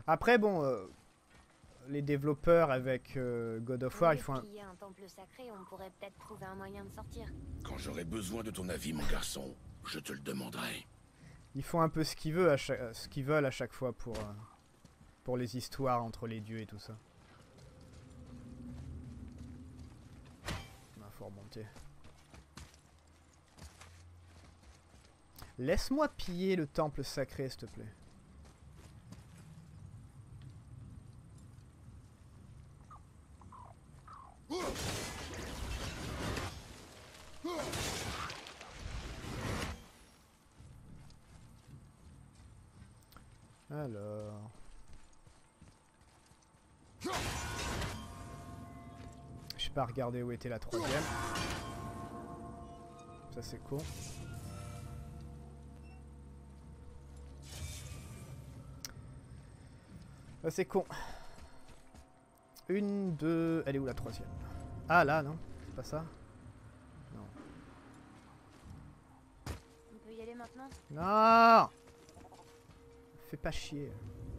Après, bon, les développeurs avec God of War, ils font un temple sacré, on pourrait peut-être trouver un moyen de sortir. Quand j'aurai besoin de ton avis, mon garçon, je te le demanderai. ils font un peu ce qu'ils veulent à chaque fois pour les histoires entre les dieux et tout ça. Ah, faut remonter. Laisse-moi piller le temple sacré, s'il te plaît. Alors... j'ai pas regardé où était la troisième. Ça c'est con. Ça c'est con. Une, deux... elle est où la troisième? Ah là, non? C'est pas ça? Non. On peut y aller maintenant? Non! Fais pas chier.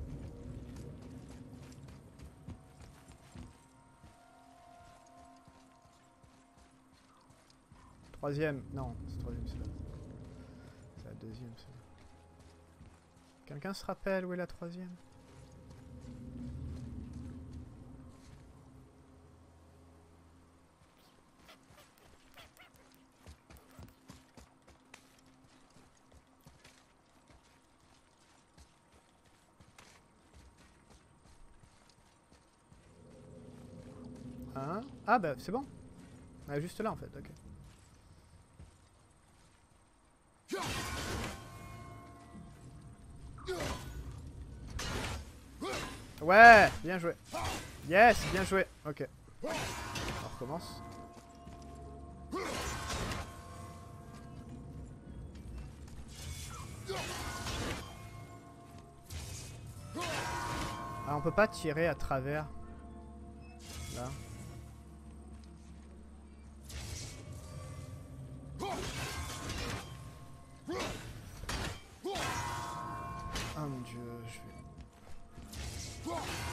Troisième. Non, c'est troisième, c'est là. C'est la deuxième, c'est là. Quelqu'un se rappelle où est la troisième? Hein? Ah bah c'est bon. Ah, juste là en fait, ok. Ouais, bien joué. Yes, bien joué. Ok. On recommence. Ah, on peut pas tirer à travers. Là. Oh mon dieu, je vais...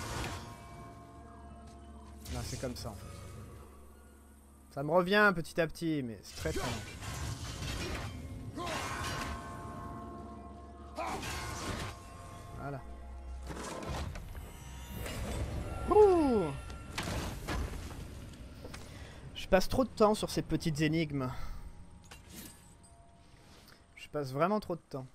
Là, c'est comme ça en fait. Ça me revient petit à petit, mais c'est très très long. Voilà. Ouh, je passe trop de temps sur ces petites énigmes. Je passe vraiment trop de temps.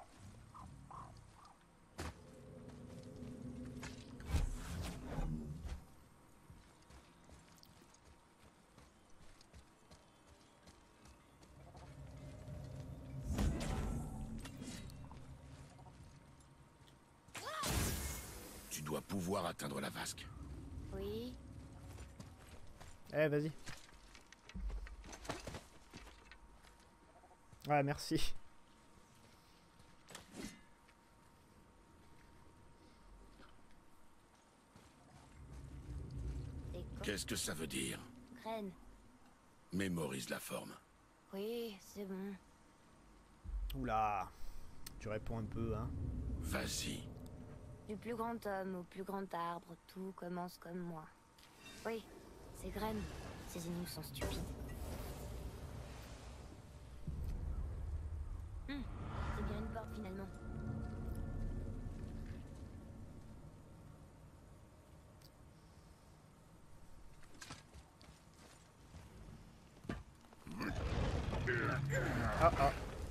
Tu dois pouvoir atteindre la vasque. Oui. Eh, vas-y. Ouais, merci. Qu'est-ce que ça veut dire? Graine. Mémorise la forme. Oui, c'est bon. Oula. Tu réponds un peu, hein. Vas-y. Du plus grand homme au plus grand arbre, tout commence comme moi. Oui, c'est Graine. Ces énigmes sont stupides. C'est bien une porte finalement. Ah ah.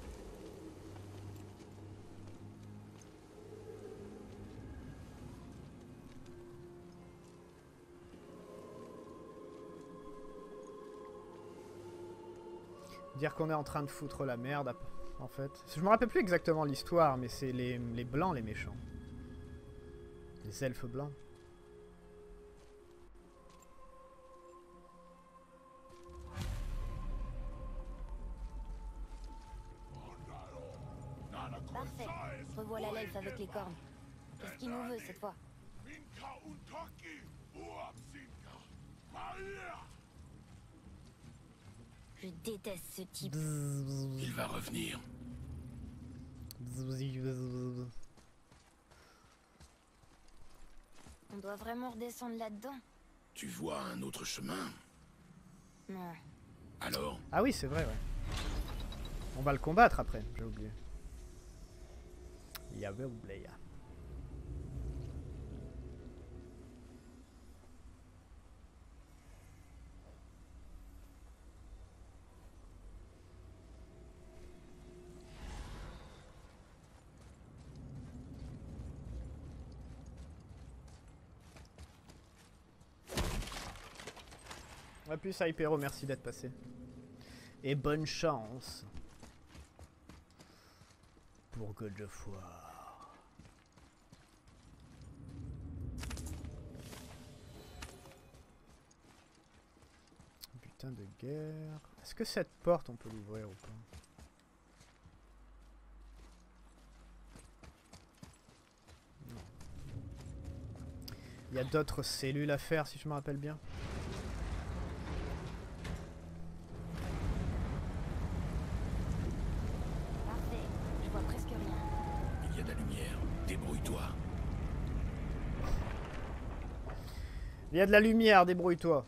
Dire qu'on est en train de foutre la merde, en fait. Je me rappelle plus exactement l'histoire, mais c'est les blancs les méchants. Les elfes blancs. Parfait. Revoilà l'elfe avec les cornes. Qu'est-ce qu'il nous veut cette fois? Je déteste ce type. Il va revenir. On doit vraiment redescendre là-dedans? Tu vois un autre chemin? Non. Alors? Ah oui, c'est vrai, ouais. On va le combattre après, j'ai oublié. Il y avait oublié. A plus Hypero, merci d'être passé. Et bonne chance pour God of War. Putain de guerre. Est-ce que cette porte on peut l'ouvrir ou pas? Non. Il y a d'autres cellules à faire si je me rappelle bien. Il y a de la lumière, débrouille-toi.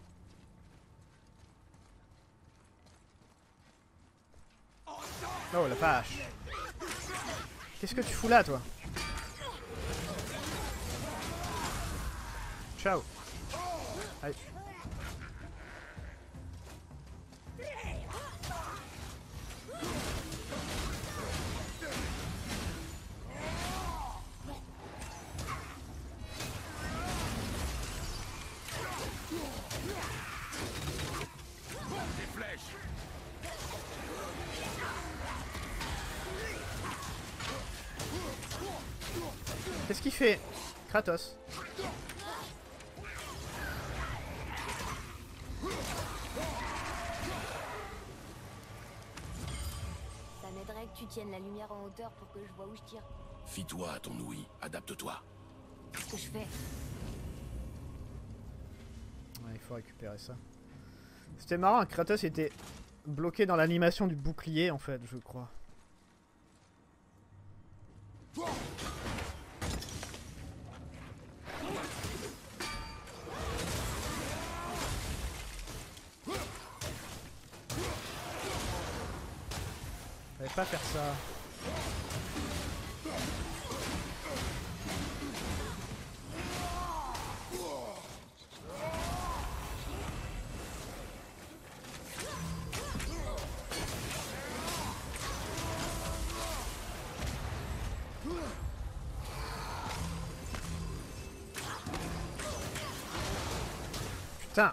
Oh la vache. Qu'est-ce que tu fous là, toi? Ciao. Allez. Qu'est-ce qu'il fait, Kratos? Ça m'aiderait que tu tiennes la lumière en hauteur pour que je vois où je tire. Fie-toi à ton ouïe, adapte-toi. Qu'est-ce que je fais? Ouais, il faut récupérer ça. C'était marrant, Kratos était bloqué dans l'animation du bouclier en fait, je crois. Fallait pas faire ça. Putain.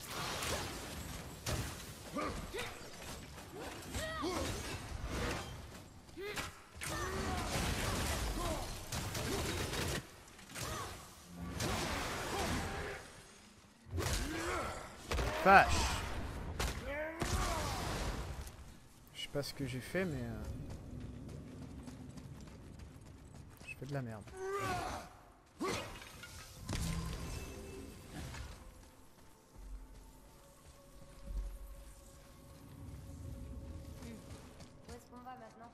Vache. Je sais pas ce que j'ai fait, mais je fais de la merde. Où est-ce qu'on va maintenant?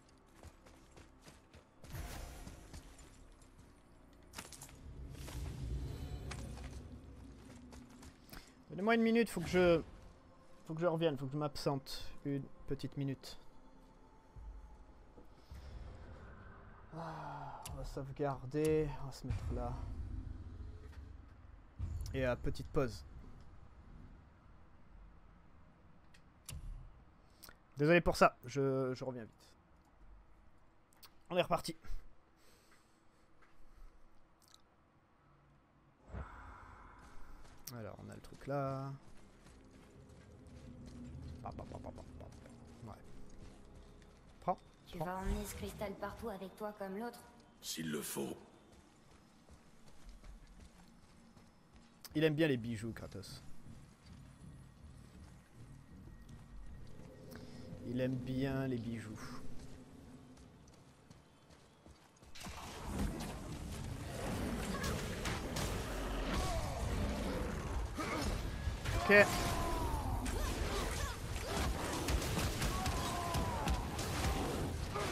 Donnez-moi une minute, faut que je revienne, faut que je m'absente une petite minute. Ah, on va sauvegarder, on va se mettre là. Et à petite pause. Désolé pour ça, je reviens vite. On est reparti. Alors, on a le truc là. Ouais. Prends. Tu vas emmener ce cristal partout avec toi comme l'autre? S'il le faut. Il aime bien les bijoux, Kratos. Il aime bien les bijoux. Ok.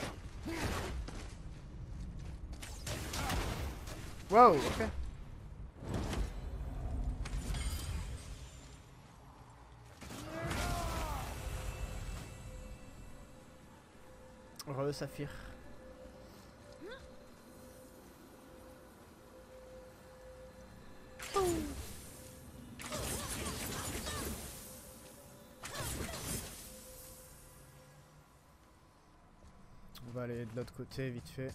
Wow, ok. Re Saphir. On va aller de l'autre côté vite fait.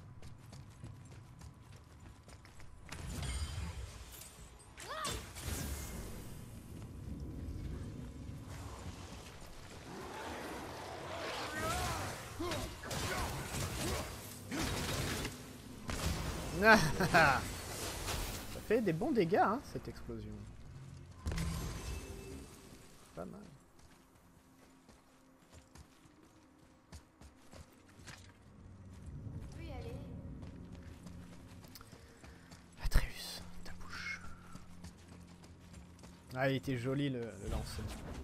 Ça fait des bons dégâts, hein, cette explosion. Pas mal. On peut y aller. Atreus, ta bouche. Ah, il était joli le lancer.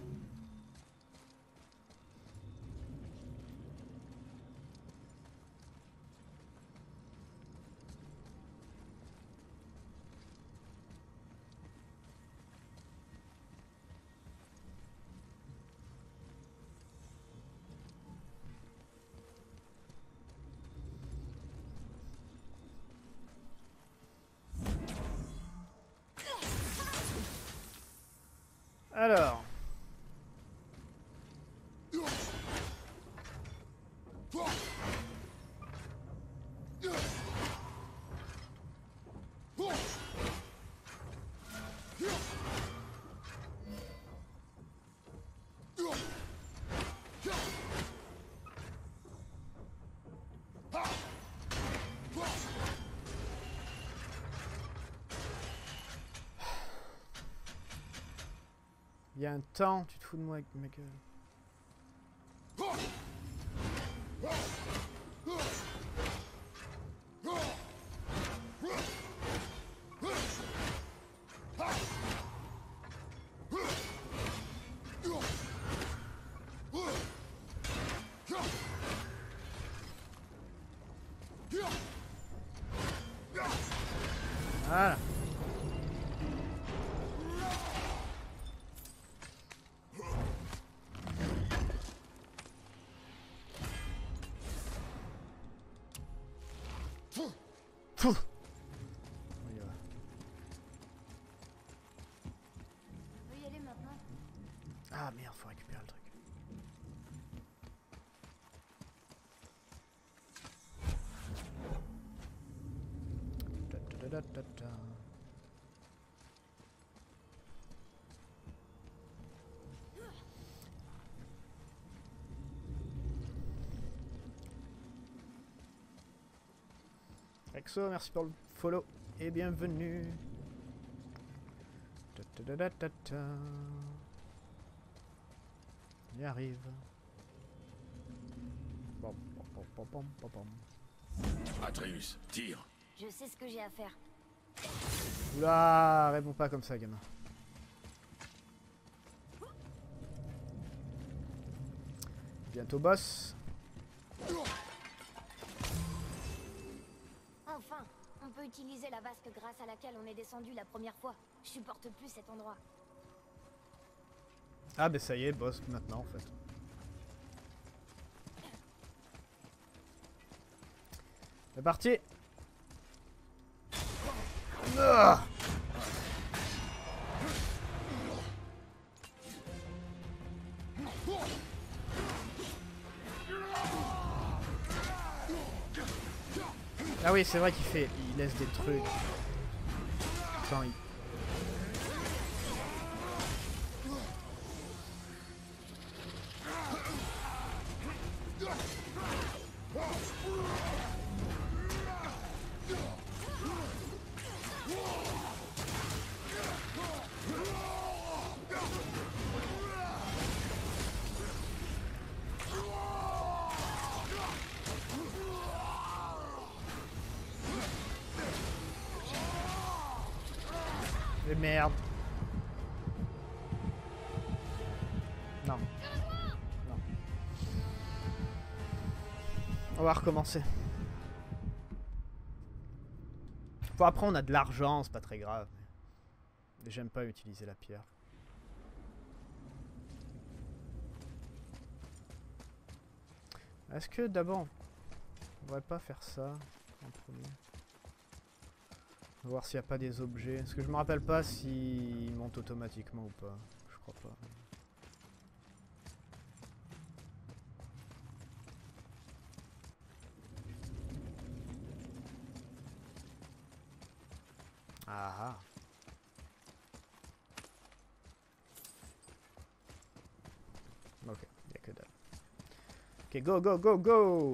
Alors. Il y a un temps, tu te fous de moi avec ma gueule. Voilà. Pouf. On y va. On peut y aller maintenant. Ah merde, faut récupérer le truc. Ta ta ta ta ta. Exo, merci pour le follow et bienvenue. Ta ta ta ta ta ta. On y arrive. Bom, bom, bom, bom, bom, bom. Atreus, tire. Je sais ce que j'ai à faire. Oula, réponds pas comme ça, gamin. Bientôt boss. Enfin, on peut utiliser la vasque grâce à laquelle on est descendu la première fois. Je supporte plus cet endroit. Ah bah ça y est, boss maintenant en fait. C'est parti. Ah, ah oui, c'est vrai qu'il fait, il laisse des trucs. Quand il... Mais merde. Non. Non. On va recommencer. Bon, après on a de l'argent, c'est pas très grave. Mais j'aime pas utiliser la pierre. Est-ce que d'abord On devrait pas faire ça en premier. On va voir s'il n'y a pas des objets. Parce que je me rappelle pas s'ils montent automatiquement ou pas. Je crois pas. Ah ah. Ok, il n'y a que dalle. Ok, go, go, go, go!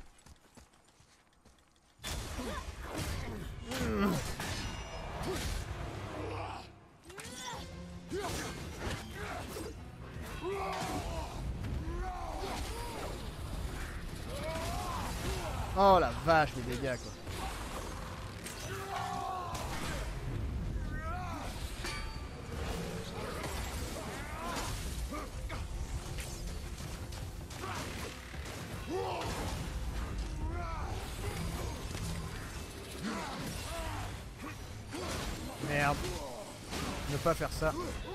Oh la vache, les dégâts quoi. Merde. Ne pas faire ça.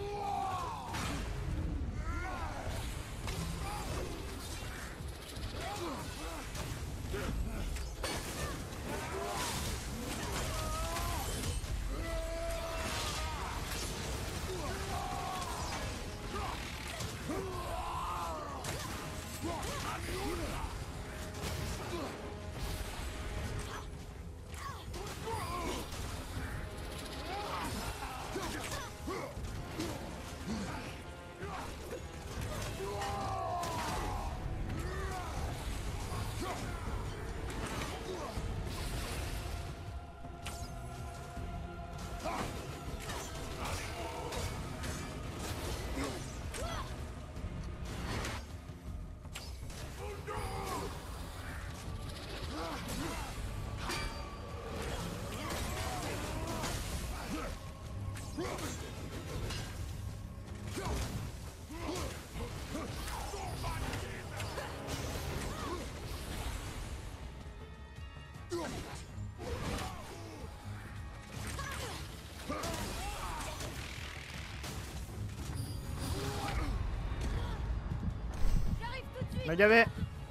La gavé.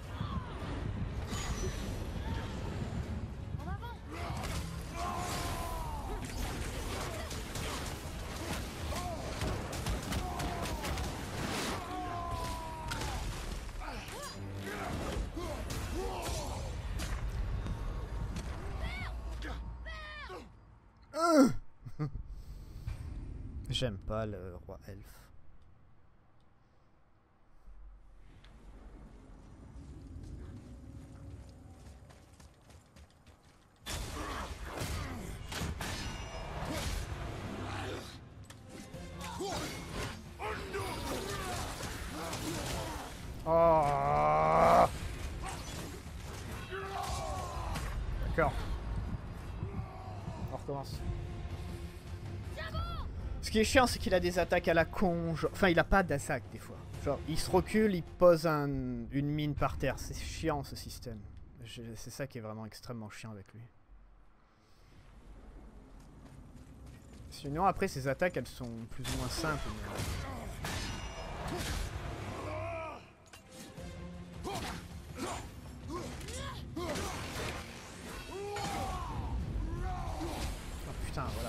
J'aime pas le roi elfe. Oh. D'accord. On recommence. Ce qui est chiant, c'est qu'il a des attaques à la con. Genre... Enfin, il a pas d'attaque des fois. Genre, il se recule, il pose une mine par terre. C'est chiant ce système. C'est ça qui est vraiment extrêmement chiant avec lui. Sinon, après, ses attaques, elles sont plus ou moins simples. Mais... Oh putain, voilà.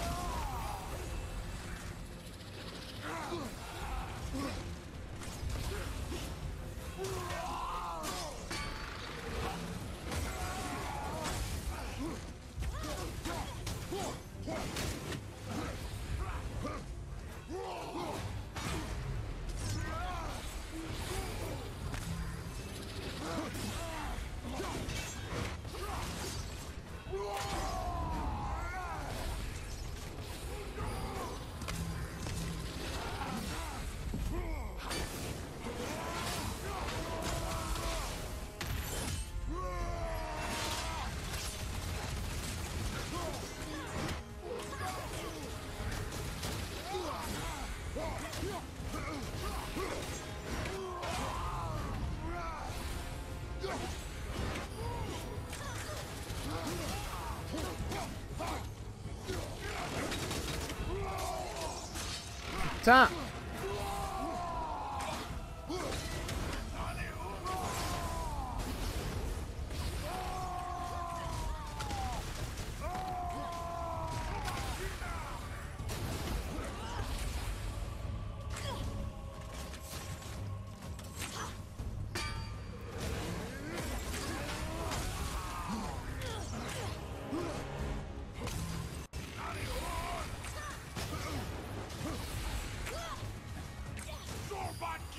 Putain!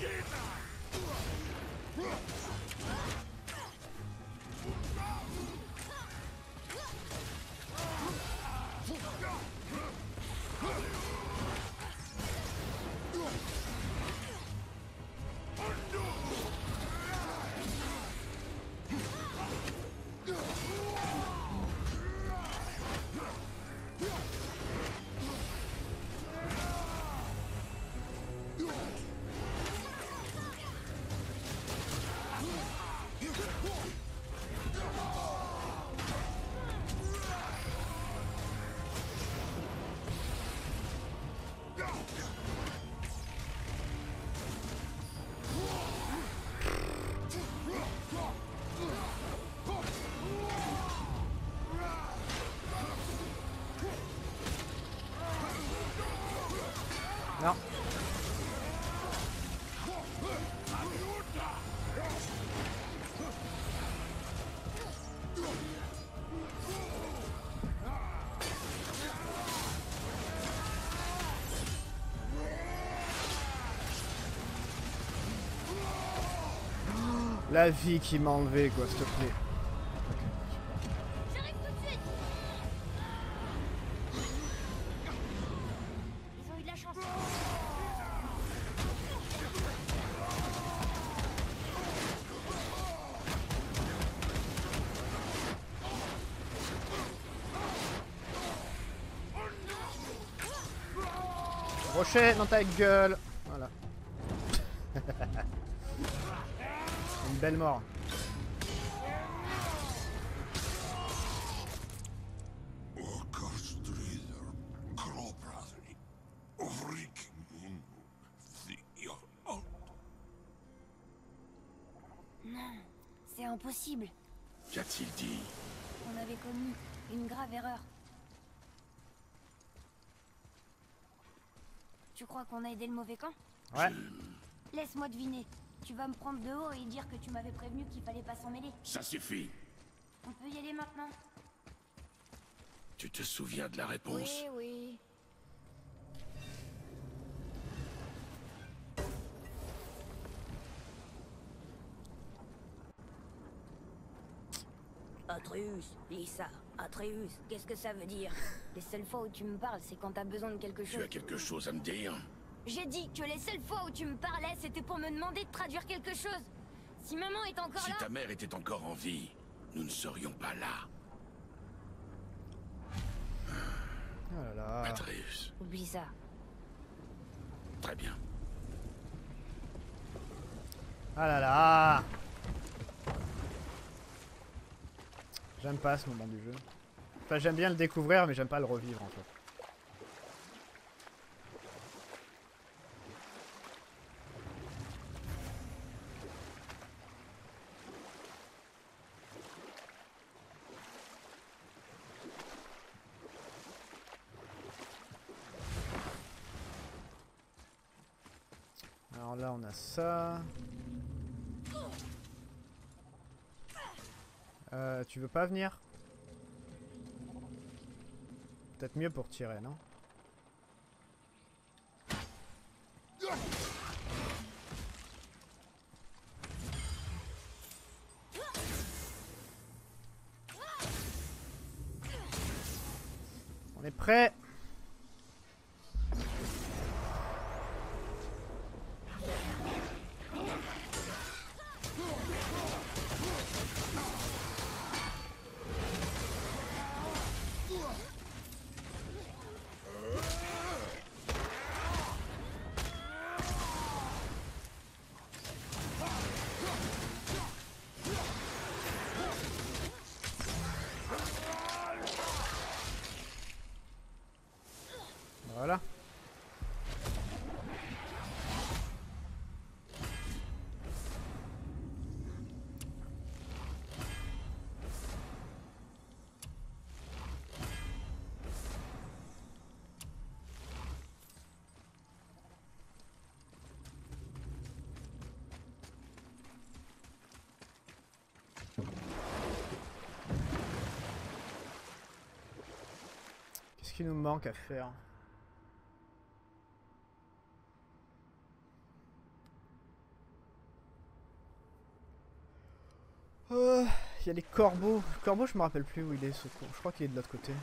Non. La vie qui m'a enlevé, quoi, s'il te plaît. J'arrive tout de suite. Ils ont eu de la chance. Rocher dans ta gueule. Voilà. Une belle mort. Non, c'est impossible. Qu'a-t-il dit? On avait commis une grave erreur. Tu crois qu'on a aidé le mauvais camp? Ouais. Laisse-moi deviner. Tu vas me prendre de haut et dire que tu m'avais prévenu qu'il fallait pas s'en mêler. Ça suffit. On peut y aller maintenant? Tu te souviens de la réponse? Oui, oui. Atreus, Lisa, Atreus, qu'est-ce que ça veut dire? Les seules fois où tu me parles, c'est quand t'as besoin de quelque chose. Tu as quelque chose à me dire? J'ai dit que les seules fois où tu me parlais, c'était pour me demander de traduire quelque chose. Si maman est encore Si là... ta mère était encore en vie, nous ne serions pas là. Oh là là. Atreus. Oublie ça. Très bien. Ah là là. J'aime pas ce moment du jeu. Enfin, j'aime bien le découvrir, mais j'aime pas le revivre en fait. Alors là, on a ça. Tu veux pas venir? Peut-être mieux pour tirer, non? On est prêt. Voilà. Qu'est-ce qu'il nous manque à faire? Il y a les corbeaux. Le corbeau, je me rappelle plus où il est, ce con. Je crois qu'il est de l'autre côté.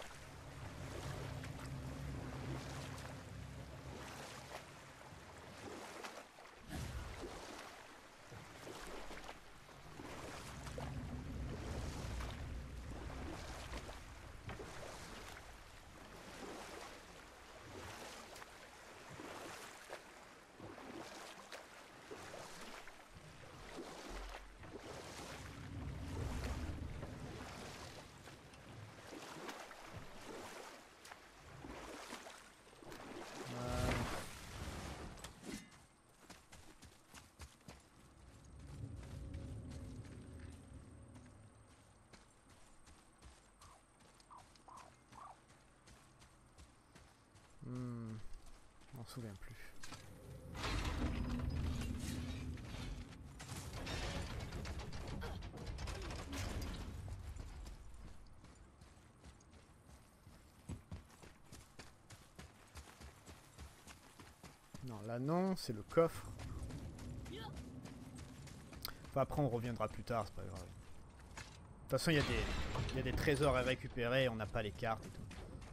Je m'en souviens plus. Non, là non, c'est le coffre. Enfin, après on reviendra plus tard, c'est pas grave. De toute façon, il y a des trésors à récupérer, on n'a pas les cartes et tout.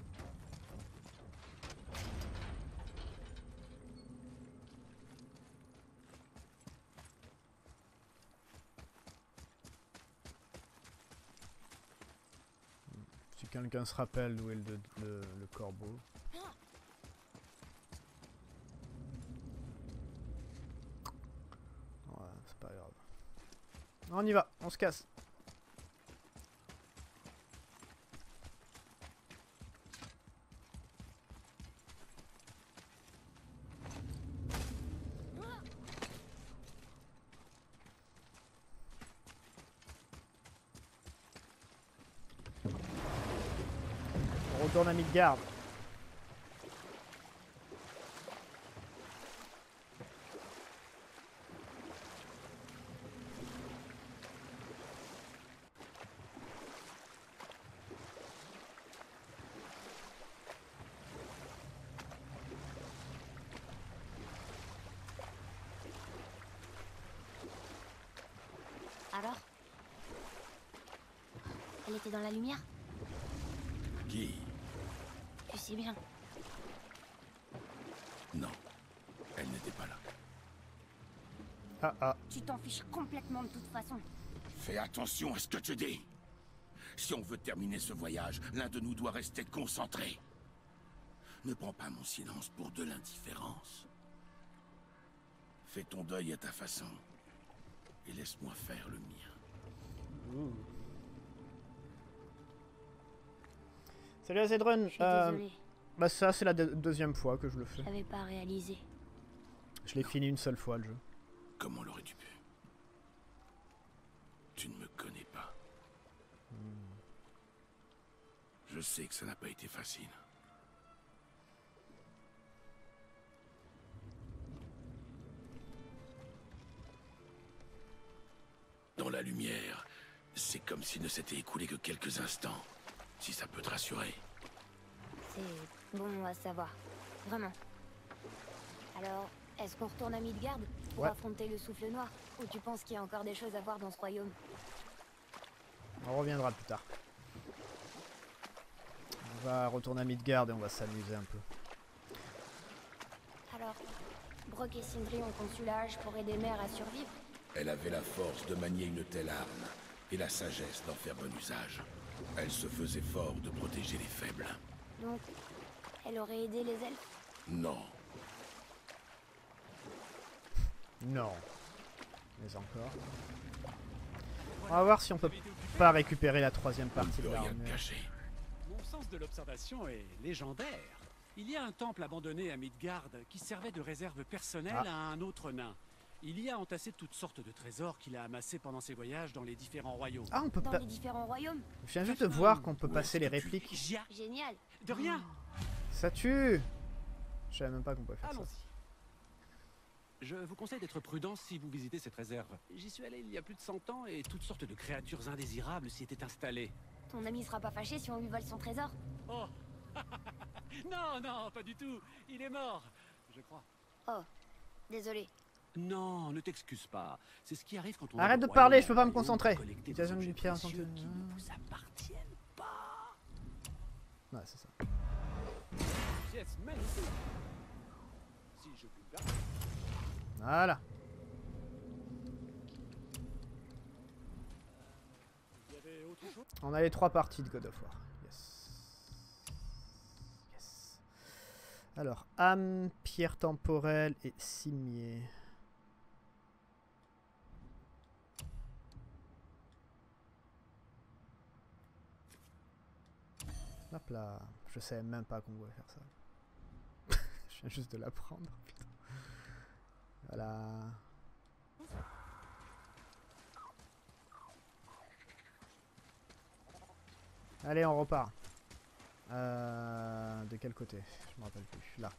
Si quelqu'un se rappelle d'où est le corbeau. Ouais, c'est pas grave. On y va, on se casse. On retourne à Midgard. Alors? Elle était dans la lumière? Qui? Tu sais bien. Non. Elle n'était pas là. Ah ah. Tu t'en fiches complètement de toute façon. Fais attention à ce que tu dis. Si on veut terminer ce voyage, l'un de nous doit rester concentré. Ne prends pas mon silence pour de l'indifférence. Fais ton deuil à ta façon. Et laisse-moi faire le mien. Salut Azedrun. Je suis désolée. Bah ça c'est la deuxième fois que je le fais. J'avais pas réalisé. Je l'ai fini une seule fois le jeu. Comment l'aurais-tu pu? Tu ne me connais pas. Je sais que ça n'a pas été facile. Dans la lumière, c'est comme s'il ne s'était écoulé que quelques instants. Si ça peut te rassurer. C'est bon à savoir. Vraiment. Alors, est-ce qu'on retourne à Midgard pour Ouais. affronter le souffle noir? Ou tu penses qu'il y a encore des choses à voir dans ce royaume? On reviendra plus tard. On va retourner à Midgard et on va s'amuser un peu. Alors, Brok et Sindri ont conçu la hache pour aider Mère à survivre? Elle avait la force de manier une telle arme et la sagesse d'en faire bon usage. Elle se faisait fort de protéger les faibles. Donc, elle aurait aidé les elfes? Non, Non. Mais encore. On va voir si on peut pas récupérer la troisième on ne partie de peut rien l'armure. cacher. Mon sens de l'observation est légendaire. Il y a un temple abandonné à Midgard qui servait de réserve personnelle Ah. à un autre nain. Il y a entassé toutes sortes de trésors qu'il a amassés pendant ses voyages dans les différents royaumes. Ah, on peut Dans pas. les différents royaumes? Je viens juste de voir qu'on peut Où passer est-ce les que tu- répliques. Gia, Génial! de rien. Ça tue. Je savais même pas qu'on pouvait faire ça. Allons-y. Je vous conseille d'être prudent si vous visitez cette réserve. J'y suis allé il y a plus de 100 ans et toutes sortes de créatures indésirables s'y étaient installées. Ton ami sera pas fâché si on lui vole son trésor? Oh non, non, pas du tout. Il est mort, je crois. Oh, désolé. Non, ne t'excuse pas. C'est ce qui arrive quand on... Arrête de parler, je peux pas me concentrer. Utilisation d'une pierre qui ne vous appartiennent pas. Ouais, c'est ça. Pièce magnifique. Si je puis me permettre. Voilà. Il y avait autre chose? On a les 3 parties de God of War. Yes. Yes. Alors, âme, pierre temporelle et cimier. Hop là. Je savais même pas qu'on pouvait faire ça. Je viens juste de l'apprendre. Putain. Voilà. Allez, on repart. De quel côté? Je me rappelle plus. Là.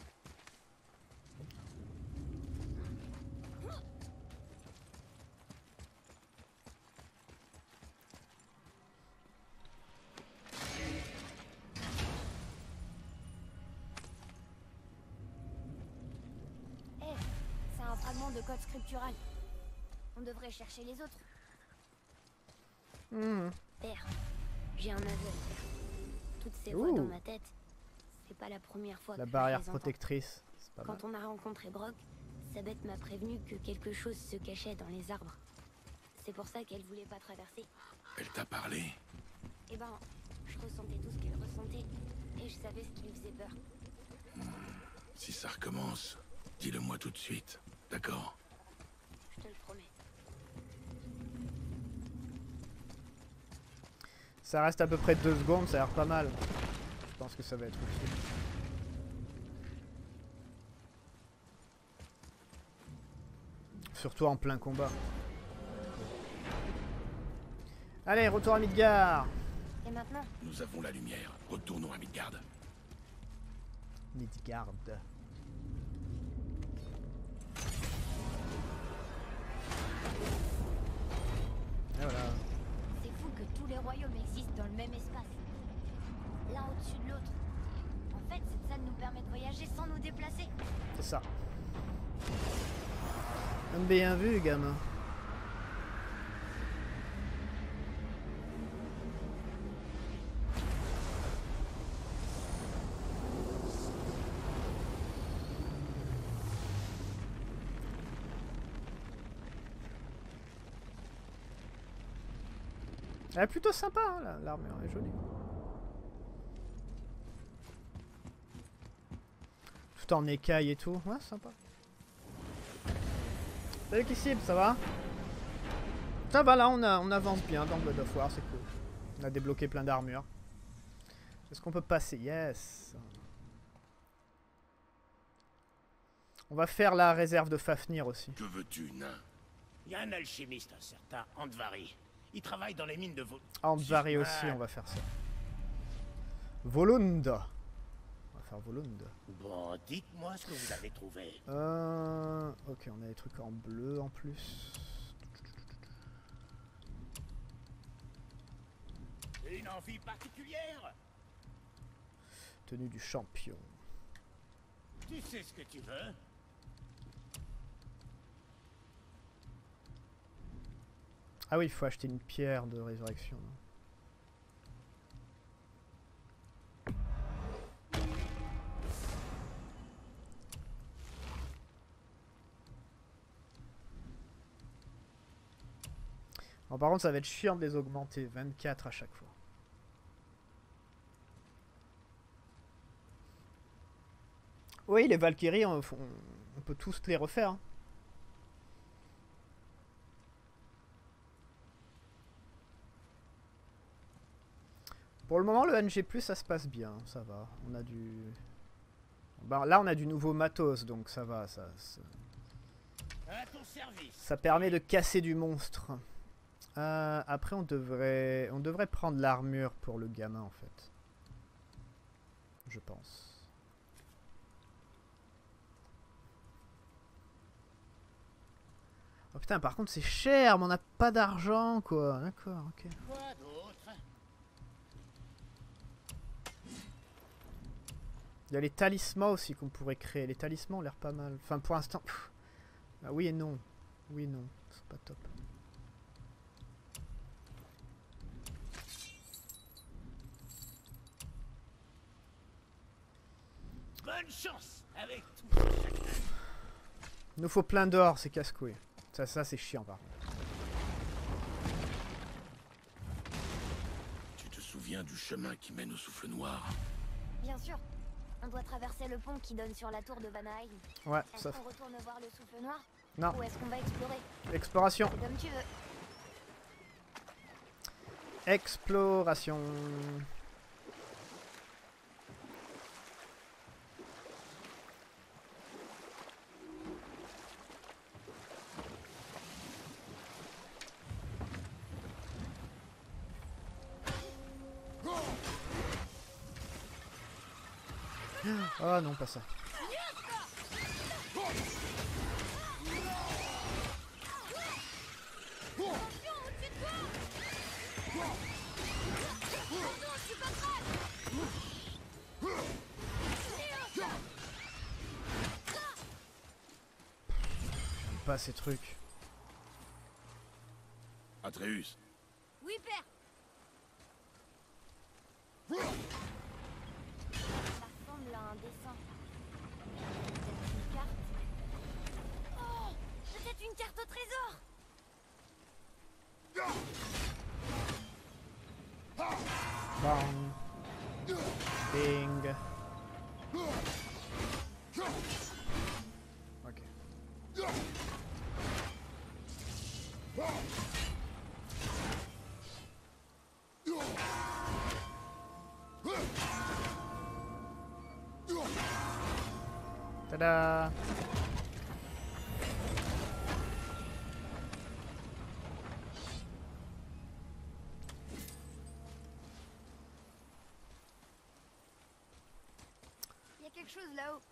Hé, c'est un fragment de code scriptural. On devrait chercher les autres. Père, j'ai un aveu à faire. Toutes ces voix dans ma tête, c'est pas la première fois La que barrière je les entends. protectrice. C'est pas mal. Quand on a rencontré Brock, Sabeth m'a prévenu que quelque chose se cachait dans les arbres. C'est pour ça qu'elle voulait pas traverser. Elle t'a parlé. Eh ben, je ressentais tout ce qu'elle ressentait, et je savais ce qui lui faisait peur. Si ça recommence, dis-le-moi tout de suite. D'accord? Je te le promets. Ça reste à peu près 2 secondes, ça a l'air pas mal. Je pense que ça va être utile. Surtout en plein combat. Allez, retour à Midgard. Et maintenant, Nous avons la lumière. Retournons à Midgard. Midgard. Et voilà. c'est fou que tous les royaumes existent dans le même espace. L'un au-dessus de l'autre. En fait, cette salle nous permet de voyager sans nous déplacer. C'est ça. Bien vu, gamin. Elle est plutôt sympa, hein, l'armure, elle est jolie. Tout en écaille et tout, ouais, sympa. Salut Kissib, ça va? Ça va là, on avance bien dans God of War, c'est cool. On a débloqué plein d'armures. Est-ce qu'on peut passer? Yes. On va faire la réserve de Fafnir aussi. Que veux-tu, nain? Il y a un alchimiste, un certain Andvari. Il travaille dans les mines de Andvari aussi, on va faire ça. Volund. On va faire Volund. Bon, dites-moi ce que vous avez trouvé. Ok, on a des trucs en bleu en plus. Une envie particulière? Tenue du champion. Tu sais ce que tu veux? Ah oui, il faut acheter une pierre de résurrection. Bon, par contre, ça va être chiant de les augmenter. 24 à chaque fois. Oui, les Valkyries, on peut tous les refaire. Hein. Pour le moment, le NG+, ça se passe bien, ça va. On a du... Bah, là, on a du nouveau matos, donc ça va. À ton service. Ça permet de casser du monstre. Après, on devrait prendre l'armure pour le gamin, en fait. Je pense. Oh putain, par contre, c'est cher, mais on n'a pas d'argent, quoi. D'accord, ok. Quoi d'autre? Il y a les talismans aussi qu'on pourrait créer. Les talismans ont l'air pas mal. Enfin, pour l'instant, Ah oui et non. Oui et non. C'est pas top. Bonne chance avec tout. Il nous faut plein d'or, c'est casse-couille. Ça c'est chiant par contre. Tu te souviens du chemin qui mène au souffle noir? Bien sûr. On doit traverser le pont qui donne sur la tour de Vanaheim. Ouais, Est-ce ça. qu'on retourne voir le souffle noir? Non. Ou est-ce qu'on va explorer? Exploration. C'est comme tu veux. Exploration. Oh non, pas ça. J'aime pas ces trucs. Atreus, Oui, père. Ça ressemble à un dessin. Peut-être une carte. Oh, peut-être une carte au trésor. Bang. Bing. Ok. Tada! Il y a quelque chose là-haut.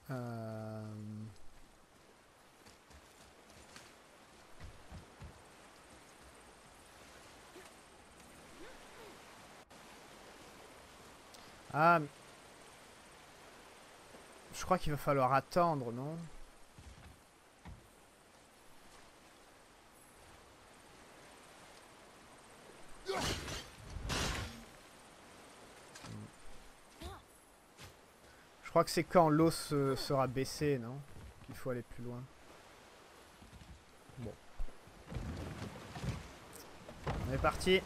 Ah. Je crois qu'il va falloir attendre, non? Je crois que c'est quand l'eau sera baissée, non? Qu'il faut aller plus loin. Bon. On est parti.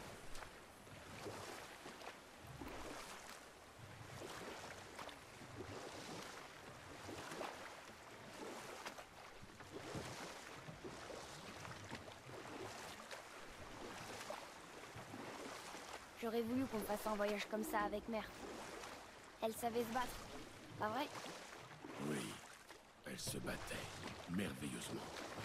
J'aurais voulu qu'on fasse un voyage comme ça avec Mère. Elle savait se battre, pas vrai? oui, elle se battait merveilleusement.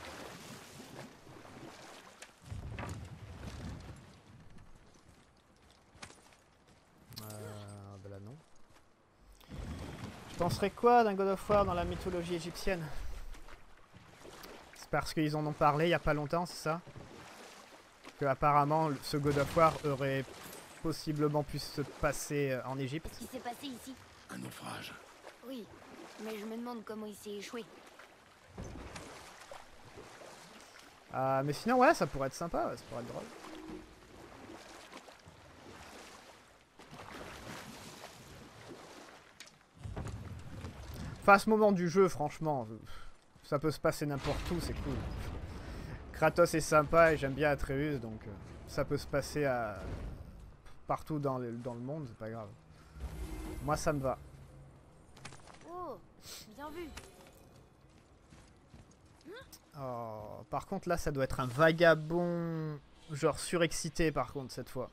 Ben là non. Je penserais quoi d'un God of War dans la mythologie égyptienne? C'est parce qu'ils en ont parlé il y a pas longtemps, c'est ça? Que apparemment ce God of War aurait possiblement pu se passer en Égypte. Qu'est-ce qui s'est passé ici? Un naufrage. Oui, mais je me demande comment il s'est échoué. Mais sinon ouais, ça pourrait être sympa, ouais, ça pourrait être drôle. Enfin à ce moment du jeu, franchement, ça peut se passer n'importe où, c'est cool. Kratos est sympa et j'aime bien Atreus, donc ça peut se passer partout dans le monde, c'est pas grave. Moi ça me va. Oh, bien vu. Oh, par contre là ça doit être un vagabond, genre surexcité par contre cette fois.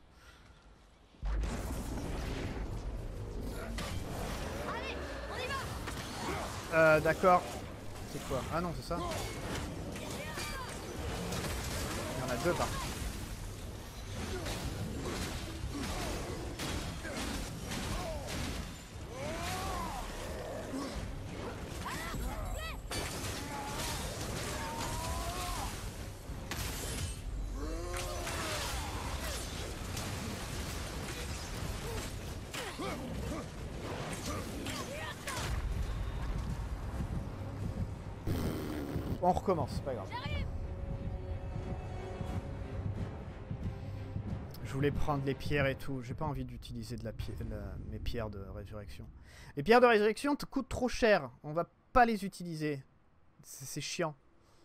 Allez, on y va. D'accord. C'est quoi? Ah non c'est ça. Il y en a deux par contre. On recommence, c'est pas grave. Je voulais prendre les pierres et tout. J'ai pas envie d'utiliser de mes pierres de résurrection. Les pierres de résurrection te coûtent trop cher. On va pas les utiliser. C'est chiant.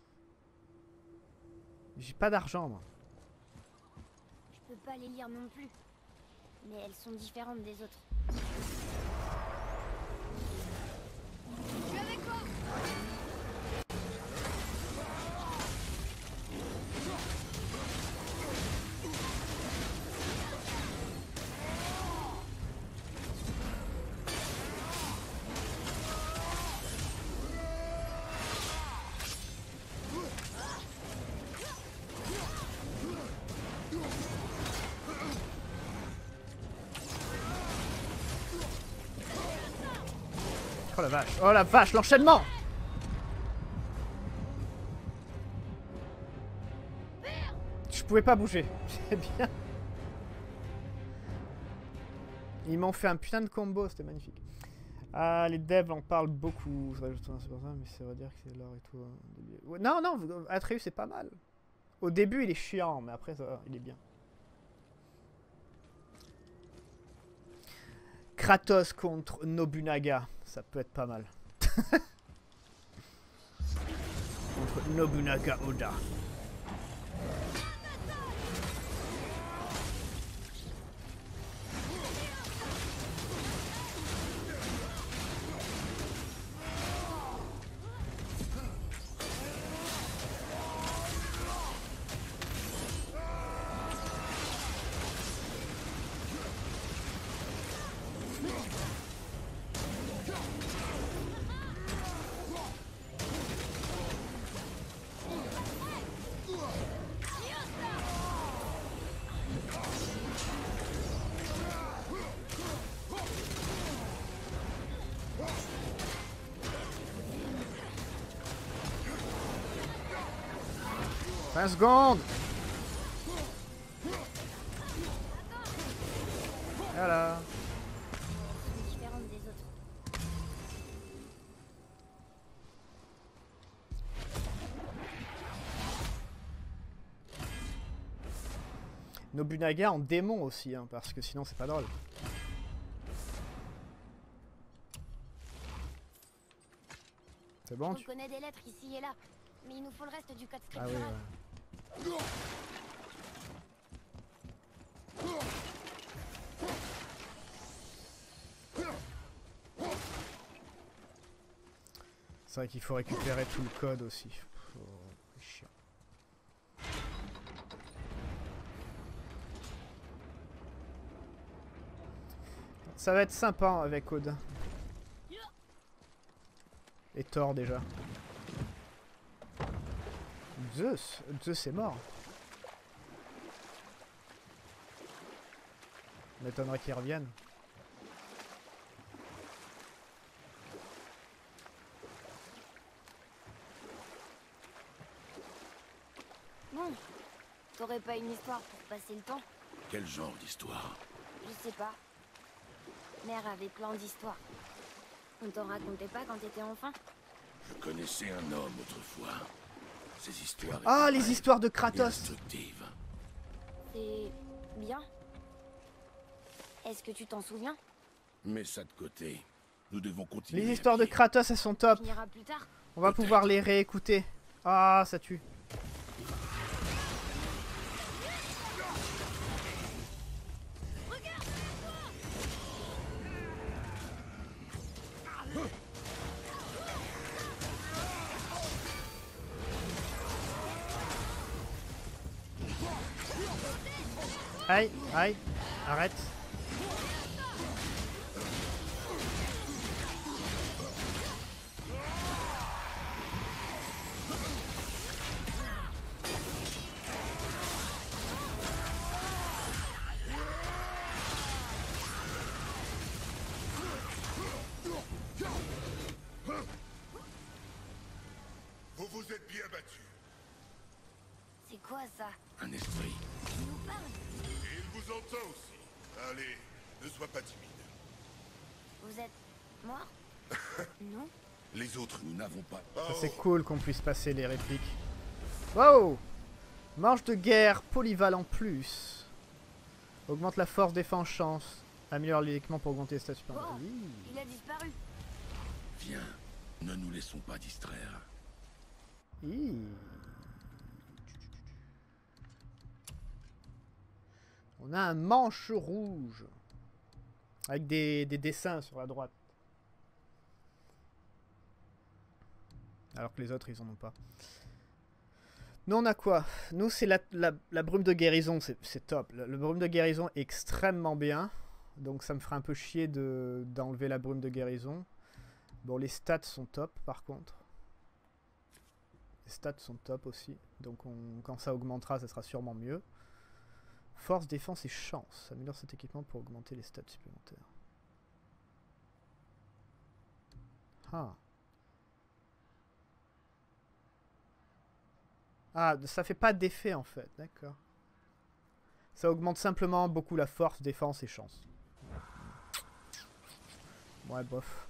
J'ai pas d'argent, moi. Je peux pas les lire non plus. Mais elles sont différentes des autres. Je suis avec toi. Oh la vache, oh la vache, l'enchaînement! Je pouvais pas bouger, c'est bien. Ils m'ont fait un putain de combo, c'était magnifique. Ah, les devs en parlent beaucoup, c'est pour ça, mais ça veut dire que c'est l'or et tout. Ouais, non, non, Atreus c'est pas mal. Au début il est chiant, mais après ça, il est bien. Kratos contre Nobunaga, ça peut être pas mal. Contre Nobunaga Oda. Secondes. Voilà. C'est différent des autres. Nobunaga en démon aussi, hein, parce que sinon c'est pas drôle. C'est bon, On connaît des lettres ici et là, mais il nous faut le reste du code Ah oui, scriptural. ouais. C'est vrai qu'il faut récupérer tout le code aussi. Oh, c'est chiant. Ça va être sympa avec Odin. Et Thor déjà. Zeus est mort. M'étonnerait qu'il revienne. Bon, t'aurais pas une histoire pour passer le temps? Quel genre d'histoire? Je sais pas. Mère avait plein d'histoires. On t'en racontait pas quand t'étais enfant? Je connaissais un homme autrefois. Ces histoires... Ah, les histoires de Kratos! Instructives. C'est bien. Est-ce que tu t'en souviens? Mets ça de côté. Nous devons continuer. Les histoires de Kratos, elles sont top! On ira plus tard. On va pouvoir les réécouter. Ah, ça tue. Aïe, aïe, arrête. Vous vous êtes bien battu. C'est quoi ça? Un esprit. Il nous parle. Et il vous entend aussi. Allez, ne sois pas timide. Vous êtes mort? Non? Les autres, nous n'avons pas... Ça c'est cool qu'on puisse passer les répliques. Wow! Manche de guerre polyvalent plus. Augmente la force, défense, chance. Améliore l'équipement pour augmenter les statuts. Oh, il a disparu. Viens, ne nous laissons pas distraire. On a un manche rouge. Avec des dessins sur la droite. Alors que les autres, ils en ont pas. Nous, on a quoi? Nous, c'est la brume de guérison. C'est top. Le brume de guérison est extrêmement bien. Donc, ça me ferait un peu chier d'enlever la brume de guérison. Bon, les stats sont top, par contre. Les stats sont top aussi. Donc, quand ça augmentera, ça sera sûrement mieux. Force, défense et chance. Améliore cet équipement pour augmenter les stats supplémentaires. Ah. Ah, ça fait pas d'effet en fait, d'accord. Ça augmente simplement beaucoup la force, défense et chance. Ouais, bof.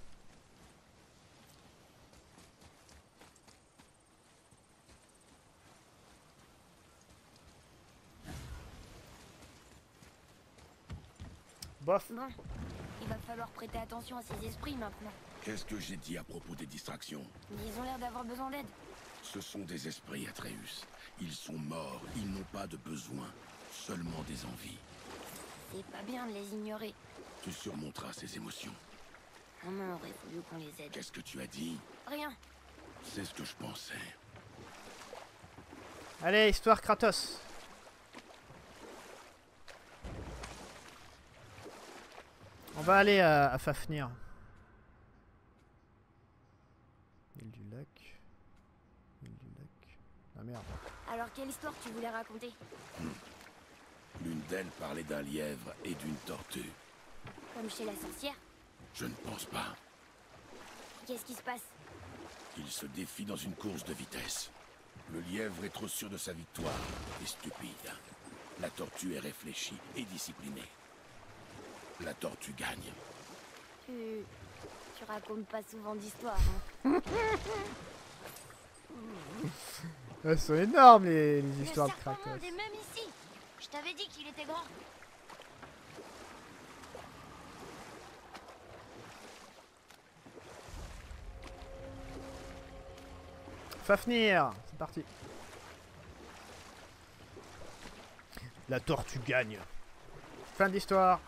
Bof. Bon, il va falloir prêter attention à ces esprits maintenant. Qu'est-ce que j'ai dit à propos des distractions? Ils ont l'air d'avoir besoin d'aide. Ce sont des esprits, Atreus. Ils sont morts, ils n'ont pas de besoin, seulement des envies. C'est pas bien de les ignorer. Tu surmonteras ces émotions. Maman aurait voulu qu'on les aide. Qu'est-ce que tu as dit? Rien. C'est ce que je pensais. Allez, histoire Kratos. On va aller à Fafnir. Île du lac. Île du lac. Ah merde. Alors quelle histoire tu voulais raconter? L'une d'elles parlait d'un lièvre et d'une tortue. Comme chez la sorcière? Je ne pense pas. Qu'est-ce qui se passe? Ils se défient dans une course de vitesse. Le lièvre est trop sûr de sa victoire et stupide. La tortue est réfléchie et disciplinée. La tortue gagne. Tu racontes pas souvent d'histoires, hein? Elles sont énormes les histoires de Le serpent Kratos. monde est même ici. Je t'avais dit qu'il était grand. Fafnir, c'est parti. La tortue gagne. Fin d'histoire.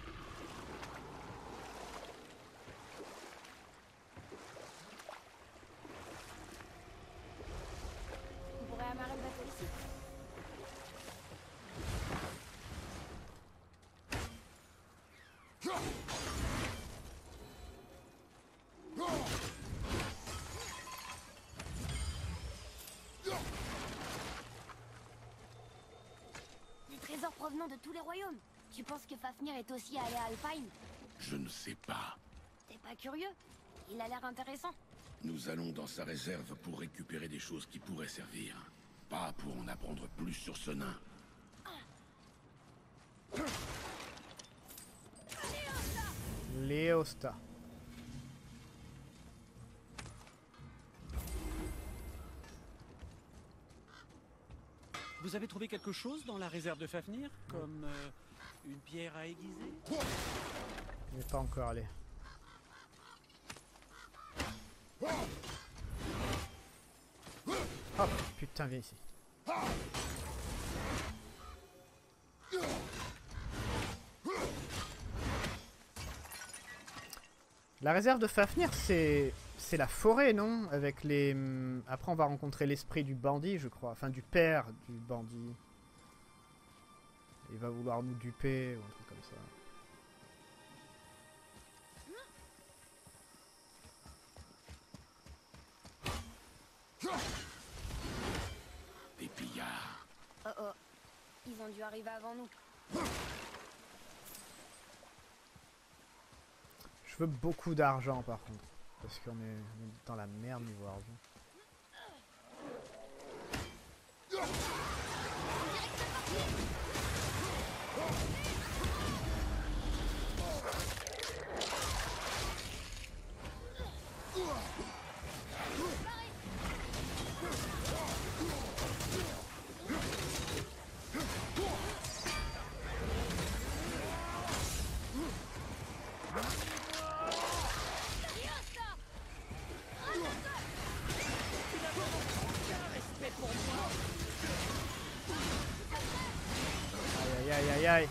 On pourrait amarrer le bateau ici. Des trésors provenant de tous les royaumes. Tu penses que Fafnir est aussi allé à Alfheim? Je ne sais pas. T'es pas curieux? Il a l'air intéressant. Nous allons dans sa réserve pour récupérer des choses qui pourraient servir. Pas pour en apprendre plus sur ce nain. Léosta. Vous avez trouvé quelque chose dans la réserve de Fafnir? Comme une pierre à aiguiser? Il n'est pas encore allé. Hop, putain, viens ici. La réserve de Fafnir, c'est la forêt, non? Avec les... Après, on va rencontrer l'esprit du bandit, je crois. Enfin, du père du bandit. Il va vouloir nous duper, ou un truc comme ça. Des pillards. Oh oh. Ils ont dû arriver avant nous. Je veux beaucoup d'argent, par contre. Parce qu'on est dans la merde niveau argent. Aïe aïe.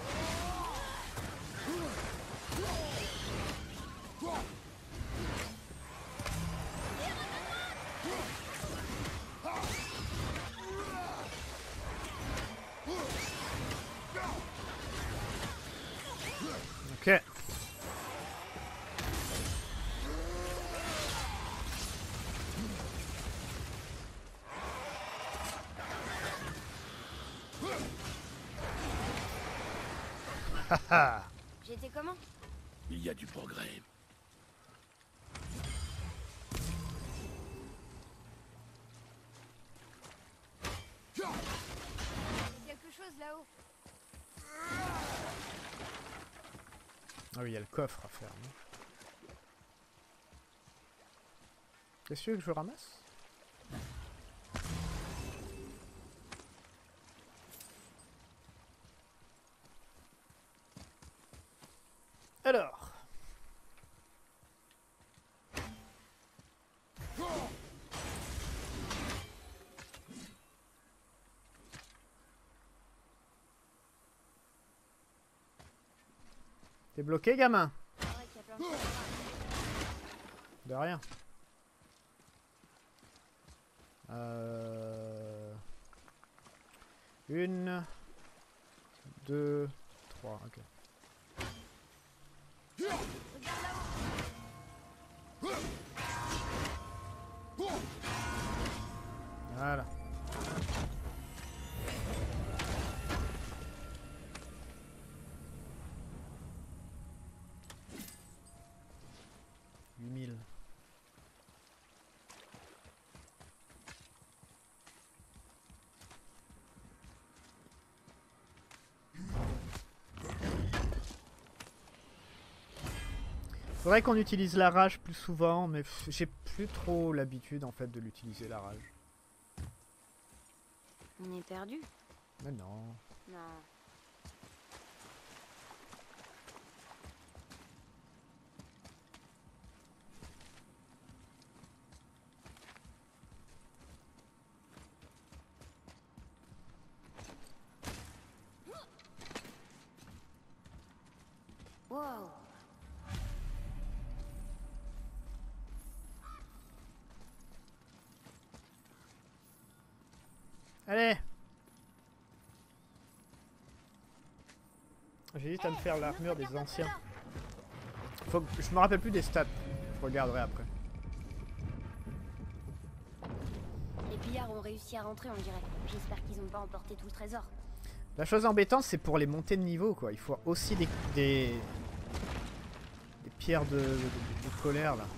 Ok. Haha. J'étais comment? Il y a du progrès. Quelque chose là-haut. Ah oui, il y a le coffre à faire. Qu'est-ce que tu veux que je ramasse? Alors. T'es bloqué, gamin? C'est vrai qu'il y a plein de choses. De rien. Une, deux, trois, ok. Voilà. $8000. Faudrait qu'on utilise la rage plus souvent, mais j'ai plus trop l'habitude en fait de l'utiliser la rage. On est perdu? Mais non. Non. Wow. Allez. J'hésite à me faire l'armure des anciens. Faut que... Je me rappelle plus des stats. Je regarderai après. Les pillards ont réussi à rentrer, on dirait. J'espère qu'ils n'ont pas emporté tout le trésor. La chose embêtante, c'est pour les montées de niveau, quoi. Il faut aussi des pierres de colère, là.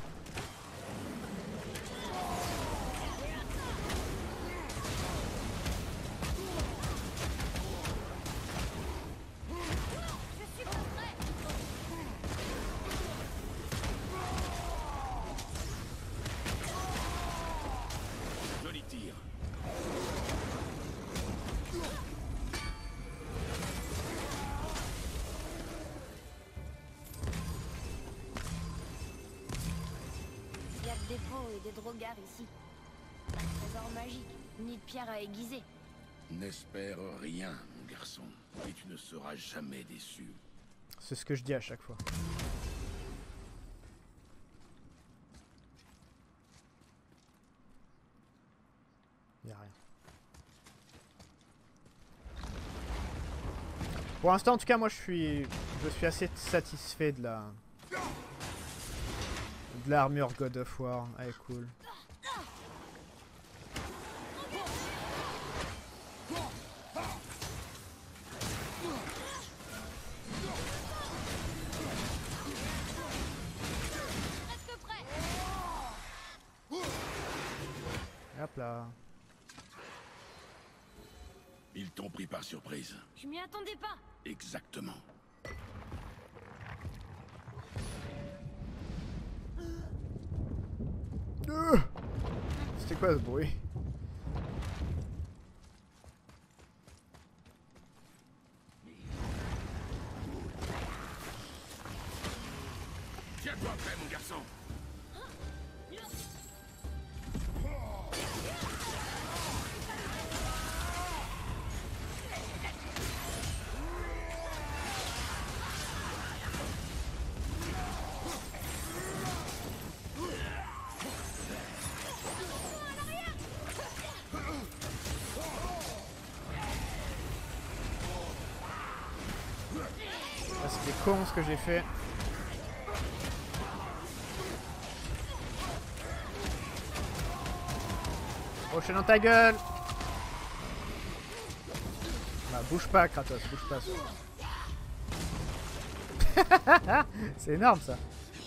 Joli tir. Il y a des pots et des drogards ici. Pas de trésor magique, ni de pierre à aiguiser. N'espère rien, mon garçon, et tu ne seras jamais déçu. C'est ce que je dis à chaque fois. Y a rien. Pour l'instant, en tout cas, moi, je suis assez satisfait de l'armure God of War. Elle est cool. Hop là. Ils t'ont pris par surprise. Je m'y attendais pas. Exactement. C'était quoi ce bruit? Tiens-toi prêt, mon garçon. C'est con ce que j'ai fait. Crochet dans ta gueule. Bah bouge pas Kratos, bouge pas. C'est énorme ça.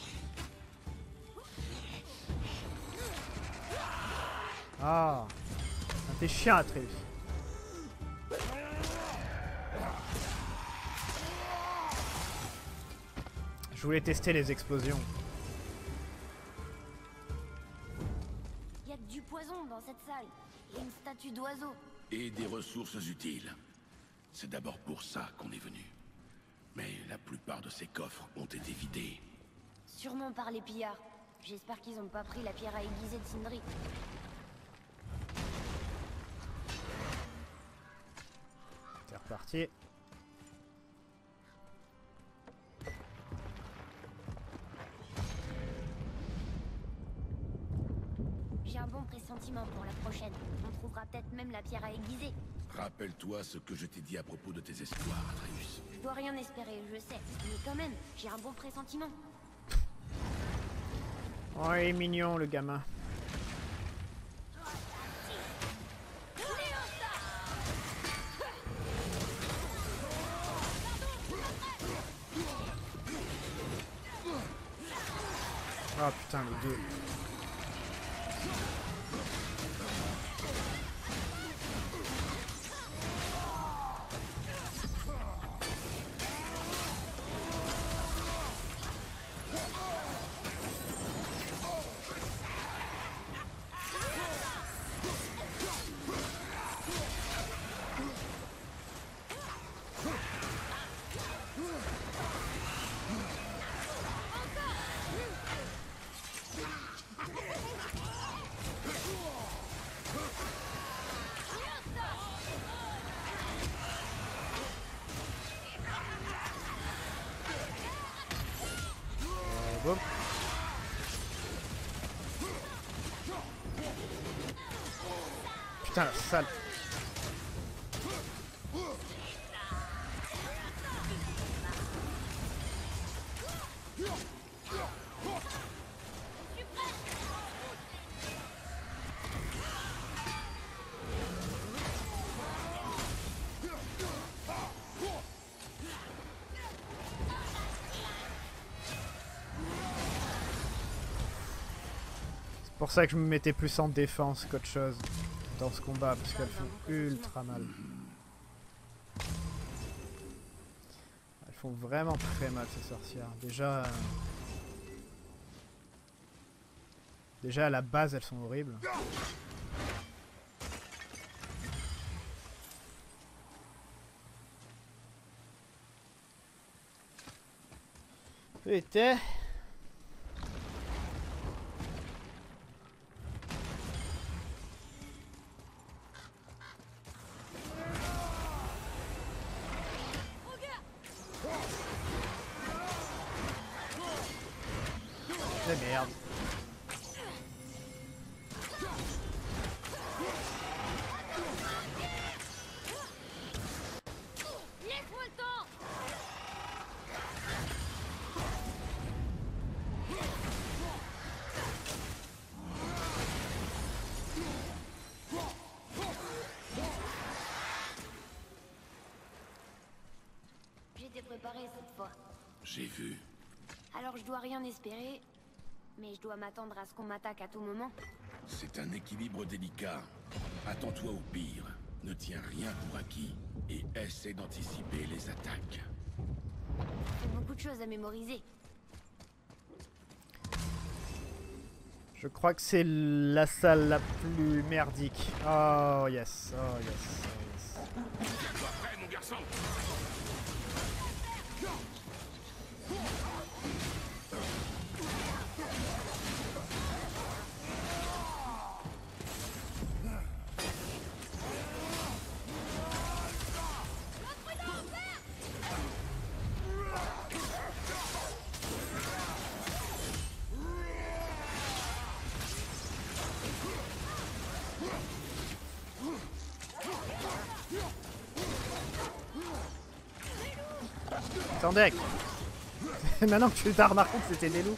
Ah, t'es chiant Atreus. Je voulais tester les explosions. Il y a que du poison dans cette salle. Et une statue d'oiseau. Et des ressources utiles. C'est d'abord pour ça qu'on est venu. Mais la plupart de ces coffres ont été vidés. Sûrement par les pillards. J'espère qu'ils ont pas pris la pierre à aiguiser de Sindri. C'est reparti. J'ai un bon pressentiment pour la prochaine. On trouvera peut-être même la pierre à aiguiser. Rappelle-toi ce que je t'ai dit à propos de tes espoirs, Atreus. Je dois rien espérer, je sais. Mais quand même, j'ai un bon pressentiment. Oh, il est mignon le gamin. Oh putain les deux. Boum. Putain la salle. C'est pour ça que je me mettais plus en défense qu'autre chose dans ce combat, parce qu'elles font ultra mal. Elles font vraiment très mal ces sorcières. Déjà à la base elles sont horribles. Putain. De merde. Laisse-moi le temps. J'étais préparé cette fois. J'ai vu. Alors je dois rien espérer, mais je dois m'attendre à ce qu'on m'attaque à tout moment. C'est un équilibre délicat. Attends-toi au pire. Ne tiens rien pour acquis. Et essaie d'anticiper les attaques. J'ai beaucoup de choses à mémoriser. Je crois que c'est la salle la plus merdique. Oh yes, oh yes, oh yes. Tiens-toi prêt, mon garçon! Attendez. Maintenant que tu t'as remarqué que c'était des loups.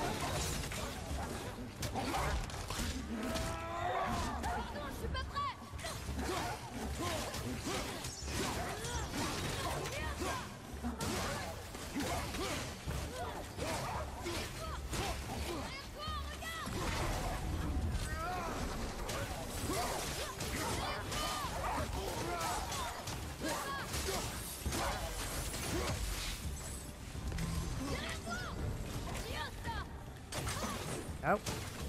Au.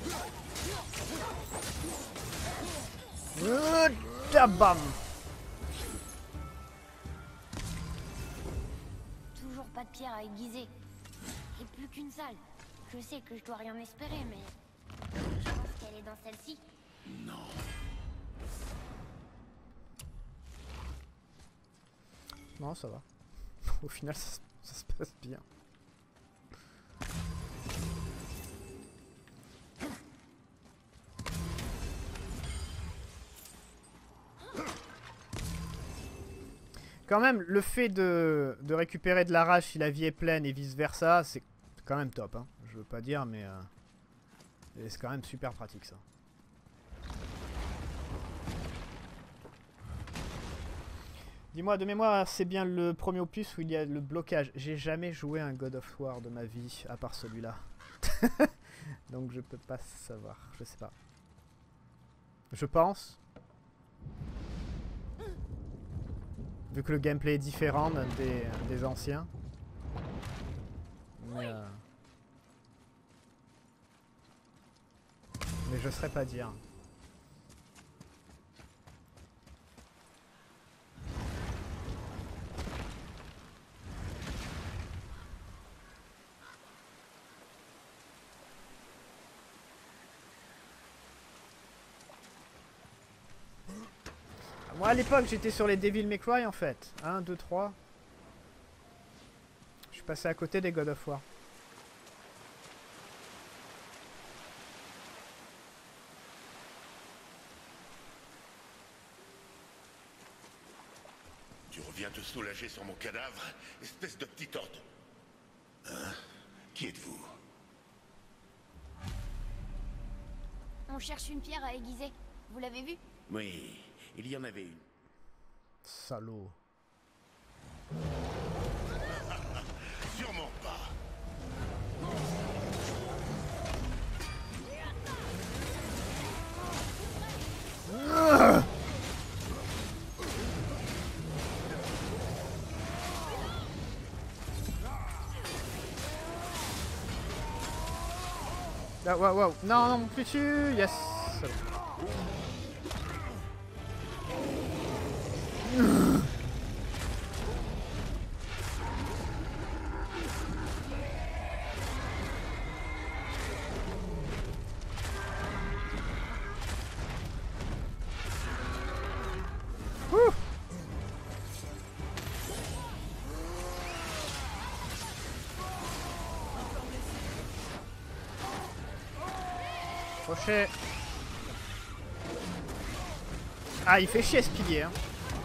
Bam. Toujours pas de pierre à aiguiser. Et plus qu'une salle. Je sais que je dois rien espérer, mais... Je pense qu'elle est dans celle-ci. Non. Non, ça va. Au final, ça se passe bien. Quand même, le fait de récupérer de la rage si la vie est pleine et vice versa, c'est quand même top. Hein. Je veux pas dire, mais c'est quand même super pratique ça. Dis-moi, de mémoire, c'est bien le premier opus où il y a le blocage. J'ai jamais joué un God of War de ma vie, à part celui-là. Donc je peux pas savoir, je sais pas. Je pense. Vu que le gameplay est différent des anciens. Mais je saurais pas dire. Moi à l'époque j'étais sur les Devil May Cry en fait. 1, 2, 3. Je suis passé à côté des God of War. Tu reviens te soulager sur mon cadavre, espèce de petit ordre. Hein? Qui êtes-vous? On cherche une pierre à aiguiser. Vous l'avez vu? Oui, il y en avait une. Salaud. Sûrement pas. Ah, wow, wow. Non, non, plus dessus. Yes. Crochet. Ah, il fait chier ce pilier. Hein.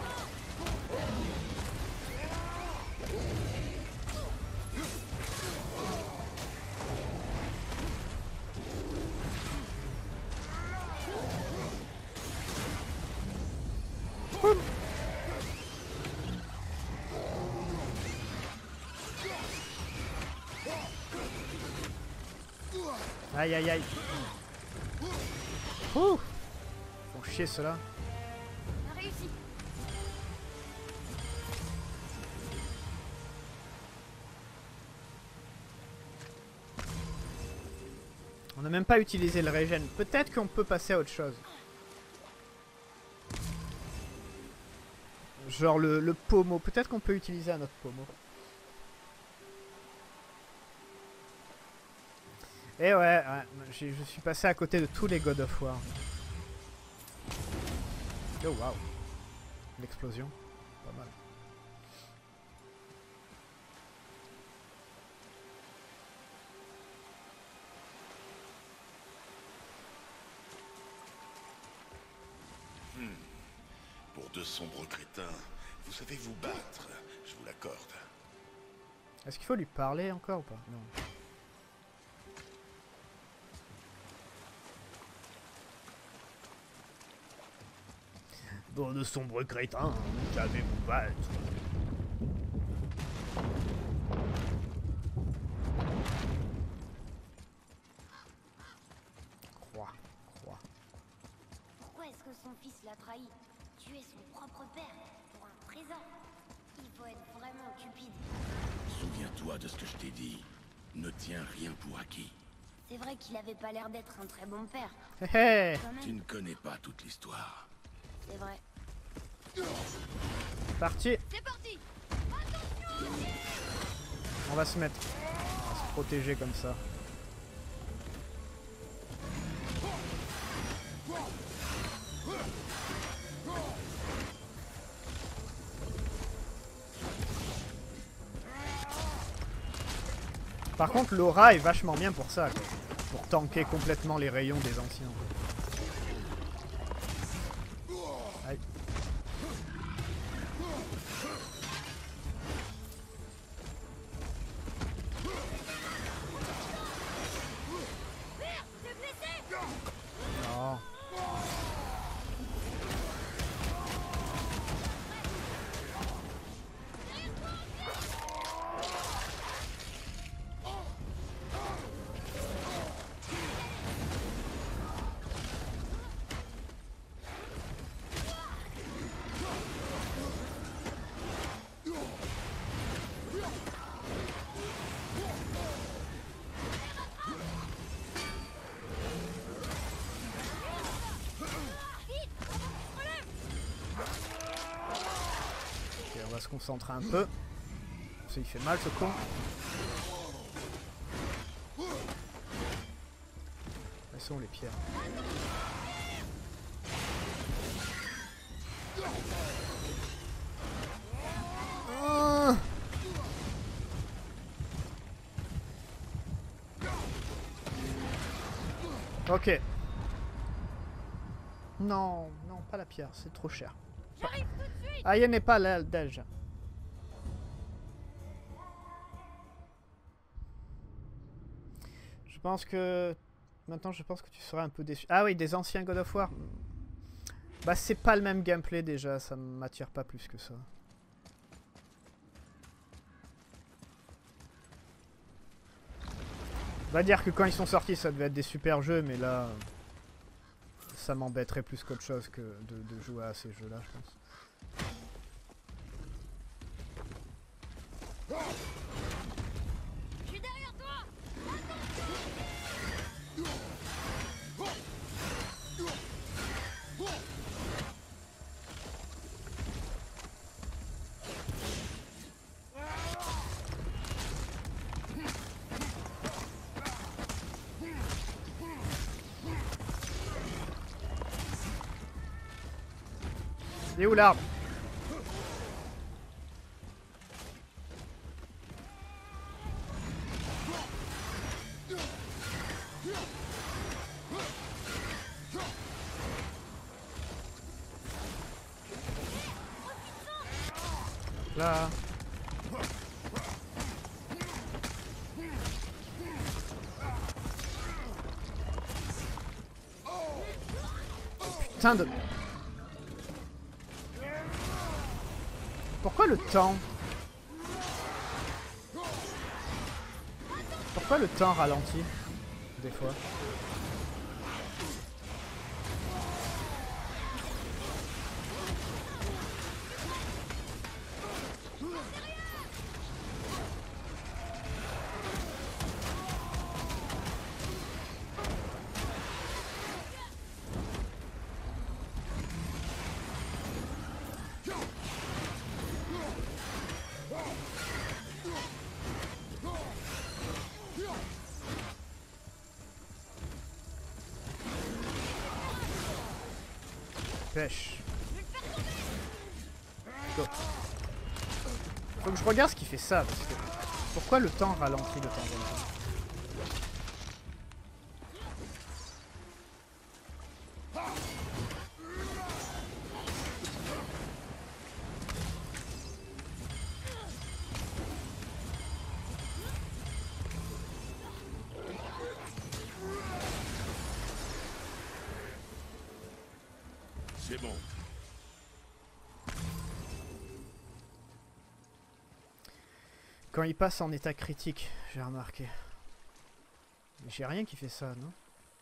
Aïe aïe aïe. Ouh. Font chier ceux-là. On a réussi. On n'a même pas utilisé le régène. Peut-être qu'on peut passer à autre chose. Genre le pommeau. Peut-être qu'on peut utiliser un autre pommeau. Et ouais, je suis passé à côté de tous les God of War. Oh waouh. L'explosion. Pas mal. Pour deux sombres crétins, vous savez vous battre, je vous l'accorde. Est-ce qu'il faut lui parler encore ou pas? Non. Bon, de sombres crétins, vous savez vous battre. Croix. Pourquoi est-ce que son fils l'a trahi? Tuer son propre père pour un trésor? Il faut être vraiment cupide. Souviens-toi de ce que je t'ai dit. Ne tiens rien pour acquis. C'est vrai qu'il avait pas l'air d'être un très bon père. Hé hé. Quand Tu même, ne connais pas toute l'histoire. c'est vrai. Parti. C'est parti! On va se mettre à se protéger comme ça. Par contre, l'aura est vachement bien pour ça, quoi. Pour tanker complètement les rayons des anciens. Aïe. Non. Ok, on va se concentrer un peu. Ça, il fait mal ce con. Elles sont les pierres. Ah. Ok. Non, non, pas la pierre, c'est trop cher. J'arrive tout de suite! Ah, il n'est pas là déjà. Je pense que... Maintenant, je pense que tu seras un peu déçu. Ah oui, des anciens God of War. Bah, c'est pas le même gameplay déjà, ça m'attire pas plus que ça. On va dire que quand ils sont sortis, ça devait être des super jeux, mais là... Ça m'embêterait plus qu'autre chose que de jouer à ces jeux-là, je pense. Je suis derrière toi! Il est où l'arbre? Là. Putain de... Pourquoi le temps? Pourquoi le temps ralentit des fois? Pêche. Go. Faut que je regarde ce qui fait ça, parce que... Pourquoi le temps ralentit de temps en temps? C'est bon. Quand il passe en état critique, j'ai remarqué. Mais j'ai rien qui fait ça, non?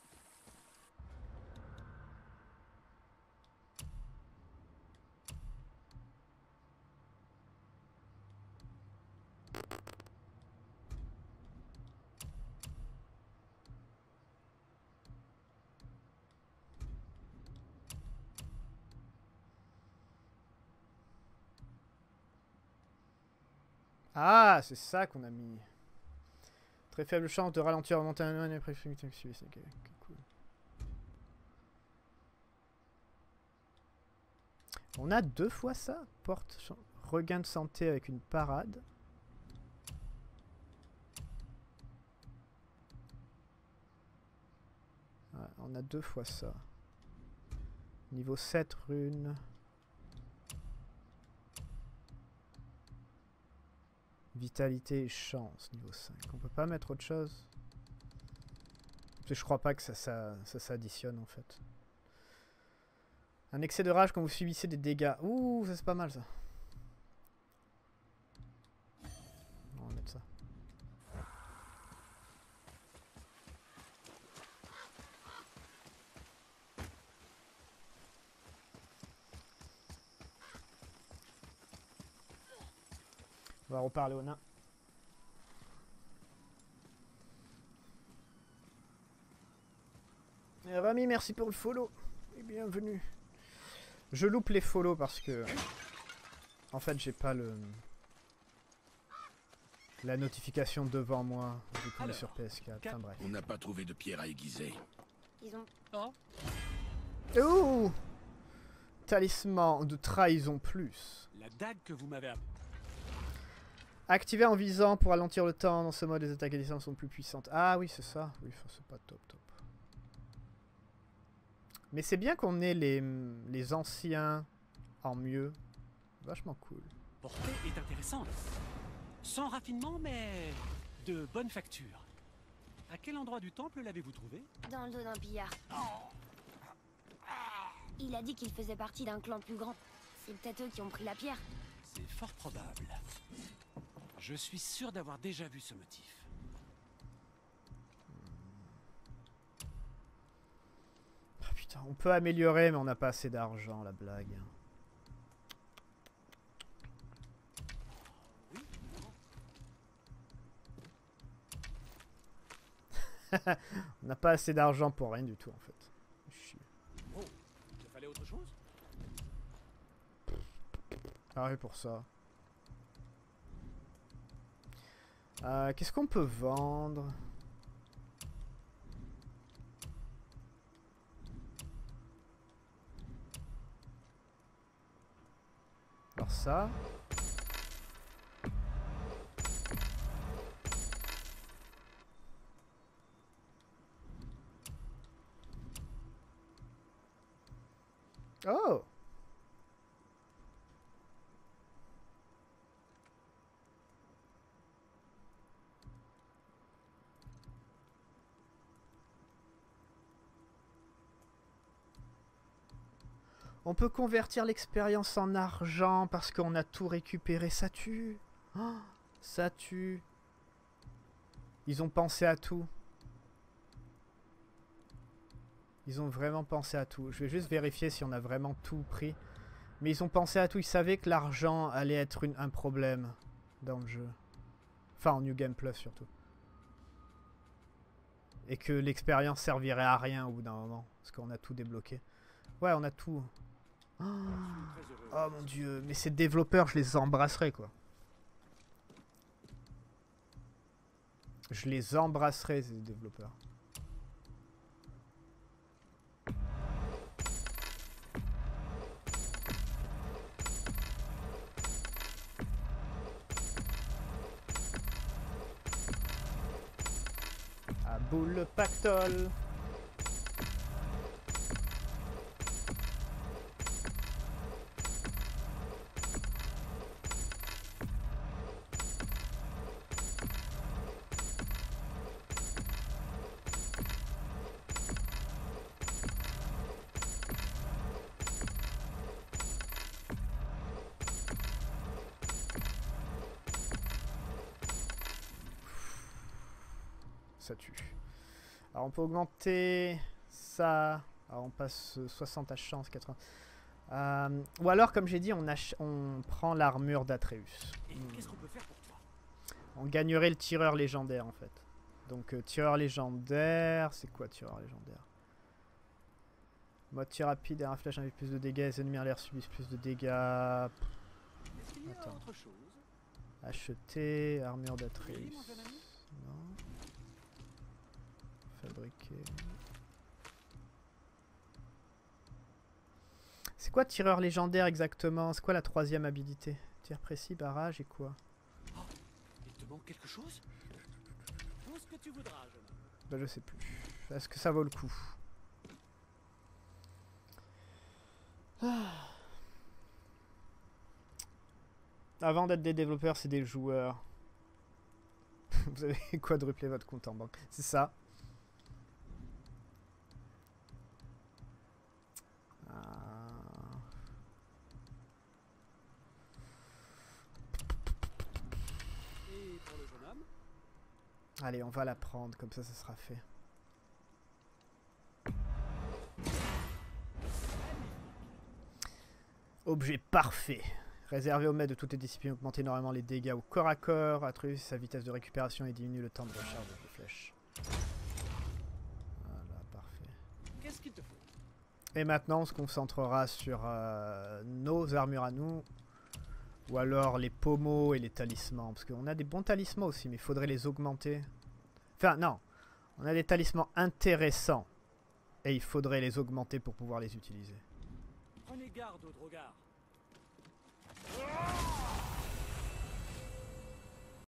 Ah, c'est ça qu'on a mis. Très faible chance de ralentir en montagne et après ok, cool. On a 2 fois ça. Porte regain de santé avec une parade. Ouais, on a 2 fois ça. Niveau 7 runes. Vitalité et chance, niveau 5. On peut pas mettre autre chose? Parce que je crois pas que ça s'additionne en fait. Un excès de rage quand vous subissez des dégâts. Ouh, ça c'est pas mal ça. On va mettre ça. On va reparler au nain. Rami, merci pour le follow. Et bienvenue. Je loupe les follow parce que... En fait, j'ai pas le... la notification devant moi. Du coup, Alors, sur PS4. Enfin bref. On n'a pas trouvé de pierre à aiguiser. Ils ont... Oh, Ouh! Talisman de trahison plus. la dague que vous m'avez appris. Activé en visant pour ralentir le temps. Dans ce mode, les attaques à distance sont plus puissantes. Ah oui, c'est ça. Oui, c'est pas top. Mais c'est bien qu'on ait les anciens en mieux. Vachement cool. Portée est intéressante. Sans raffinement, mais de bonne facture. À quel endroit du temple l'avez-vous trouvé? dans le dos d'un pillard. Il a dit qu'il faisait partie d'un clan plus grand. C'est peut-être eux qui ont pris la pierre. C'est fort probable. Je suis sûr d'avoir déjà vu ce motif. Ah, putain, on peut améliorer, mais on n'a pas assez d'argent, la blague. On n'a pas assez d'argent pour rien du tout, en fait. Chier. Oh, il fallait autre chose? Pareil pour ça. Qu'est-ce qu'on peut vendre? Alors ça. Oh! On peut convertir l'expérience en argent parce qu'on a tout récupéré. Ça tue. Oh, ça tue. Ils ont pensé à tout. Ils ont vraiment pensé à tout. Je vais juste vérifier si on a vraiment tout pris. Mais ils ont pensé à tout. Ils savaient que l'argent allait être un problème dans le jeu. Enfin, en New Game Plus surtout. Et que l'expérience servirait à rien au bout d'un moment. Parce qu'on a tout débloqué. Ouais, on a tout. Oh mon dieu, mais ces développeurs, je les embrasserai quoi. Je les embrasserai ces développeurs. À boule le pactole. Ça tue. Alors on peut augmenter ça. Alors on passe 60 à chance, 80. Ou alors comme j'ai dit, on prend l'armure d'Atreus. Et qu'est-ce qu'on peut faire pour toi? On gagnerait le tireur légendaire en fait. Donc tireur légendaire, c'est quoi tireur légendaire? Mode tir rapide et un flash avec plus de dégâts, les ennemis en l'air subissent plus de dégâts. Est-ce qu'il y a Attends. autre chose? Acheter, armure Oui, d'Atreus. mon jeune ami. Non. Fabriquer. C'est quoi tireur légendaire exactement? C'est quoi la troisième habilité? Tir précis, barrage et quoi? Il te manque quelque chose? Tout ce que tu voudras, jeune homme. Bah je sais plus. Est-ce que ça vaut le coup? Avant d'être des développeurs, c'est des joueurs. Vous avez quadruplé votre compte en banque. C'est ça. Et pour le jeune homme? Allez, on va la prendre, comme ça sera fait. Objet parfait. Réservé aux maîtres de toutes les disciplines, augmente énormément les dégâts au corps à corps, accroît sa vitesse de récupération et diminue le temps de recharge des flèches. Voilà, parfait. Qu'est-ce qu'il te faut? Et maintenant, on se concentrera sur nos armures à nous. Ou alors les pommeaux et les talismans. Parce qu'on a des bons talismans aussi, mais il faudrait les augmenter. Enfin, non. On a des talismans intéressants. Et il faudrait les augmenter pour pouvoir les utiliser. Prenez garde au Drogar.